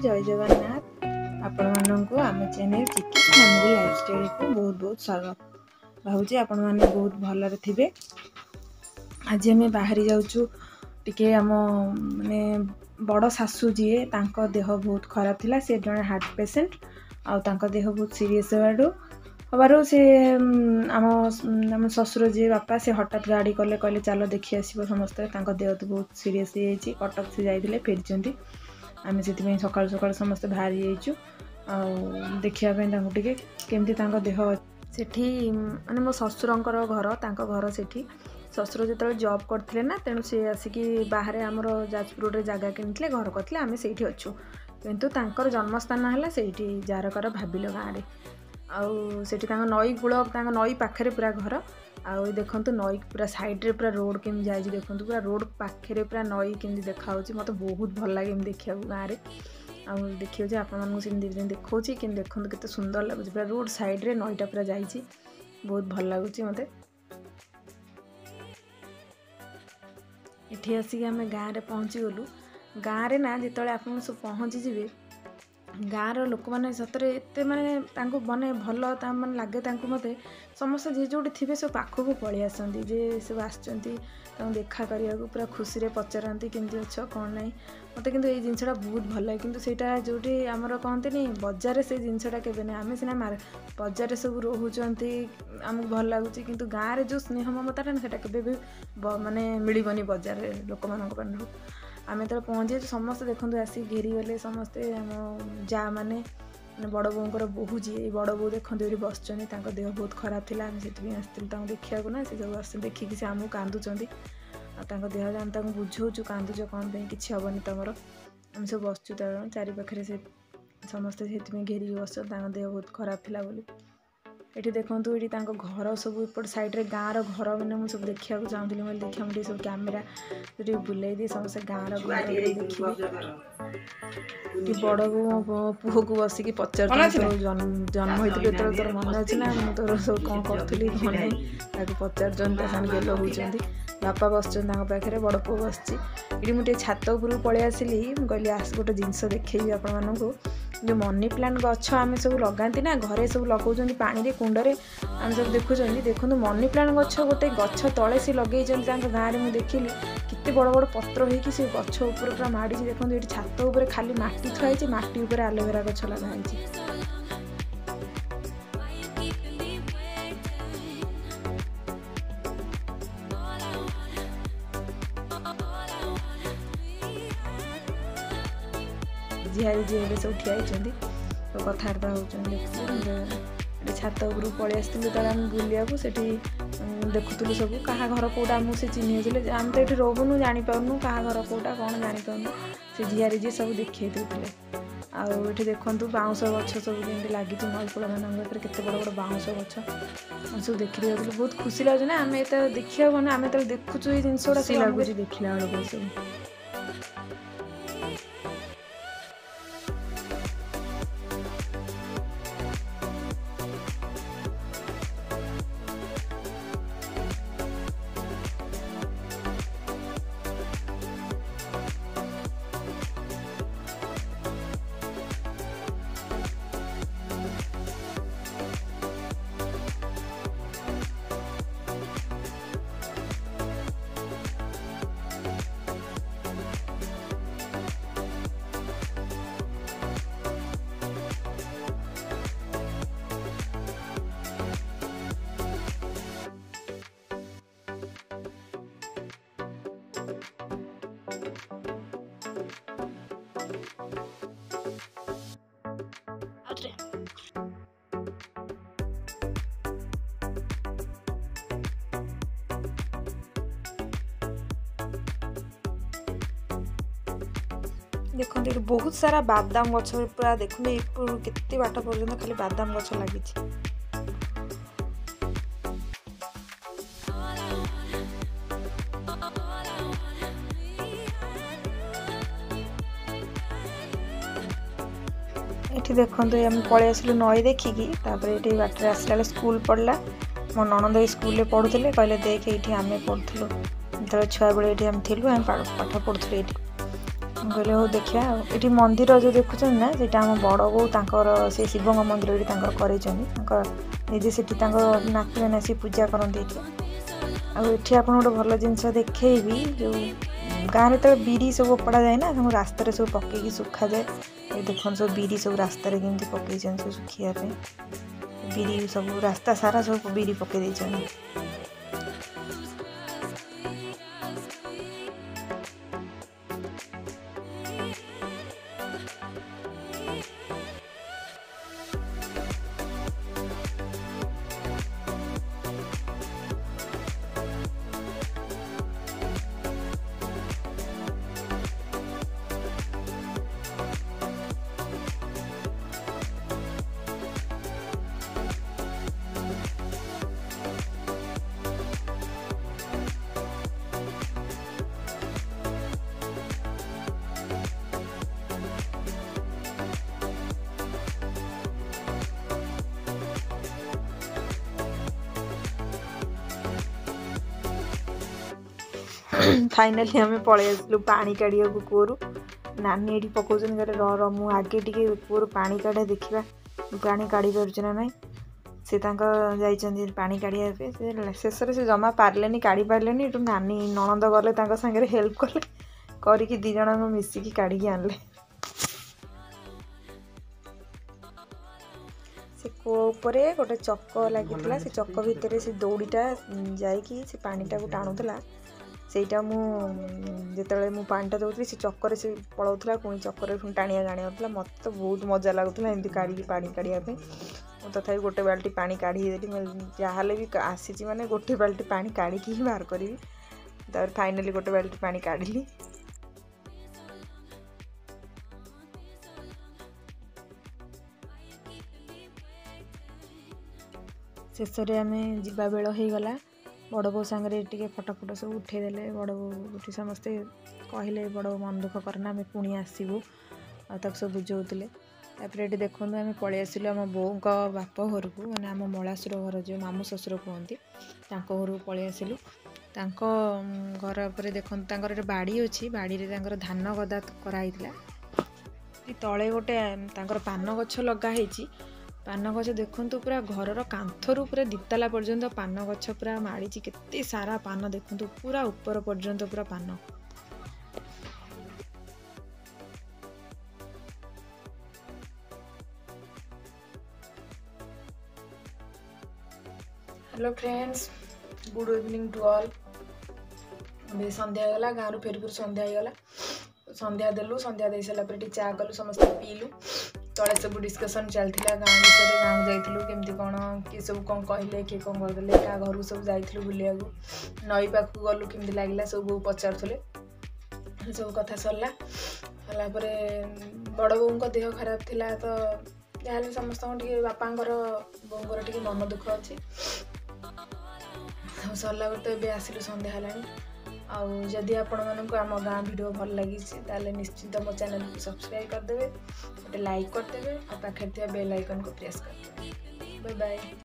जय जगन्नाथ आपण मानक आम चैनल चिकी फैमिली लाइफस्टाइल को बहुत बहुत स्वागत भावुँ आपण मैंने बहुत भलरे थे। आज आम बाहरी जाऊँ टिके आम माने बड़ सासू जीए तांको देह बहुत खराब थिला। से जड़े हार्ट पेसेंट आउ देह बहुत सीरीयस हबारू से आम ससुर जी बापा से हठात गाड़ी कले कहले चलो देखी आसो समस्ते देह तो बहुत सीरीयस हो कटक से जाते फेरी आम से सकाल सकाल समस्ते बाहरी जाइचु देखापी केमती देह सेठी माने मो ससुरंकर घर घर सेठी ससुर जो जॉब करते ना तेणु सी आसिकी बाहर आमर जाजपुर जगह किनी घर करते आम से अच्छु किंतु तांकर जन्मस्थान है से जारकर भाविल गाँव में आउट नई कूल नई पाखे पूरा घर आउ देखु नई पूरा साइड्रे पूरा रोड केमी जाए देखो पूरा रोड पाखे पूरा नई केमी देखा मत बहुत भल लगे देखा गाँव में आउ देखिए आपको देखा कि देखो केते सुंदर लगुच पूरा रोड साइड्रे नईटा पूरा जाइए बहुत भल लगुच मत ये आसिक आम गाँव में पहुँची गलु गाँव में ना जिते आप सब पहुँची जी गाँव लोक मैंने सतरे एत माने माने भल माने लगे मत समस्त जी जो थे सब पाखक पलि आसती जे सब आसती देखा करने पूरा खुशी रे पचारती केमती अच्छ कौन ना मत कि ये जिनसा बहुत भल लगे किंतु सेटा जो आमर कहते बजार से जिनसा के आम सीना बजार सब रोचती आमको भल लगुच कि गाँव में जो स्नेह ममता ना के माने मिलबनी बजार लोक मान आम तो पहुँचे समस्ते देखते आसिक घेरी गले समस्ते आम जा माने बड़ बोर बोहू जी बड़ बो देखते ये बस देह बहुत खराब थी आम से आसती देखा ना से सब आस देखिकी से आमको कांदुंच देह जान बुझाऊँ कांदुच कौन कि हेनी तुम आम सब बसचु चारि पाखे से समस्ते से घेरिकी बस देह बहुत खराब थी बोली ये देखूँ ये घर सब एपट साइड्रे गाँव घर मैंने मुझे सब देखा चाहूँगी मैं देखा मुझे सब कैमेरा जो बुलाई दी समस्त गाँव घर देखिए बड़ बो पुह को बसिकी पचार जन्म होती तोर मन अच्छे ना मुझे तोर सब कौन करी कौन नहीं पचार गेल होती बापा बस पाखे बड़ पुह बस ये मुझे छात उपर पलि आसली कहली आस गोटे जिनस देखी आपण मानू जो मनी प्लांट गछ आम सब लगाती ना घरे सब लगे पानी रे कुंडरे आम सब देखुं देखो मनी प्लांट गछ गोटे गछ तले से लगे गाँव में मुझे देखिली कितने बड़ बड़ पत्र हो सी गछ उपर पूरा माड़ी देखो ये छात उपर खाली माटी थुआई माटी उपर एलोवेरा गछ लगाई झियारी जी सब ठिया सब कथबार्ता होती छात उपर पलि आसती आम बुलिया से देखुलु सब क्या घर कौटा आमको से चिन्ह आम तो ये रोबुनु जापारूँ क्या घर कौटा कौन जापारूँ से झियारी जी सब देखी देते आउे देखूँ बाउंश गछ सब जमी लगी नईकूल मान के बड़ बड़ बाउंश गछ सब देखी बहुत खुशी लगे ना आम ये देखा ना आम तो देखुचु ये जिन लगुच देखला बेलू सब देखो ये बहुत सारा बादाम गछ पूरा देखो केते बाट पर्यंत खाली बादाम गछ लगी ये देखो आम पलि आसलु नई देखिकी ये बाटर आसला स्कूल पढ़ला मो ननद स्कूल पढ़ुले कहले देख ये आम पढ़ुलु जो छुआ बेले आम थी आम पाठ पढ़ुलु ये कहले हो देखिया ये मंदिर जो देखुं ना सीटा आम बड़ बो से शिव मंदिर ये निजे से नाती मैंने आसी पूजा करते आठी आप गोटे भल जिनस देखी जो गाँव में तो बिरी सब उपड़ा जाए ना रास्तार सब पकईकि सुखा जाए ये देख सब बिरी सब रास्तार केमती पकई सब सुखापी बिरी सब रास्ता सारा सब बिरी पकई फाइनाली आम पलि आसलु पानी काढ़ा कूअरु नानी ये पकाउन गले र मु आगे टे कूअरु पानी काढ़े देखा पानी काढ़ी पार्चे ना ना सी जाइए पानी काढ़ा शेष से जमा पारे काढ़ी पारे ये नानी नणंद गले सांगे हेल्प कले करके दी जन मिसिकी काढ़ी आनले से कूଅ उपरे गोटे चक लगी से चक भितर से दौड़ीटा जाइकी से पानीटा को टाणुला सेटा मुझे मु पानीटा दूसरी से चक्कर से पलाऊला पुणी चक्कर टाणिया जाना मत तो बहुत मजा लगुला एमती काढ़ी पानी काढ़ापी तथा गोटे बाल्टी पानी काढ़ीदेली जहाँ भी आसी मैंने गोटे बाल्टी पानी काढ़ी ही बाहर करी फाइनाली गोटे बाल्टी पानी काढ़ी शेष में आम जा बेल हो गला बड़ बो सांगे टे फटो फटो सब उठेदेले बड़ बो उठी समस्ते कहले बड़ बो मन दुख करना आम पुणी आसबू तक सब बुझाऊे तापर ये देखो आम पलि आसिलु आम बों बाप घर को मैंने आम मलासुर घर जो मामू ससुर कहती घर को पलि आसिलु घर पर देखते बाड़ी अच्छी बाड़ी में धान गदा कराई तले गोटे पान गछ लगाई पान गछ देखु पूरा घर कांथरू पूरा दिताला पर्यंत पान गछ पूरा माड़ी केते सारा पान देखु पूरा ऊपर पर्यंत पूरा पान। Hello friends, good evening to all. अभी संध्या गला गाँव फेर संध्या गला संध्या देलु संध्या दे सारा पर चा कलु समस्त पीलु तले सब डिस्कसन चलता गाँव विषय गाँव जाइलु केमती कौन किए सब कौन कहले किए कौन करदे क्या घर को सब जाइलु बुलिया नई पाख गलु केमती लगे सब बो पचारे सब कथा सरला सारापर बड़ बों देह खराब थिला तो जहाँ समस्त बापांर बोंर टे मन दुख अच्छी सरला तो ये आसिलु संध्या है आदि आपण मानक आम गाँ वीडियो भल लगी निश्चित मो चैनल को सब्सक्राइब करदे गोटे लाइक करदे और पाखे बेल आइकन को प्रेस करदे। Bye bye.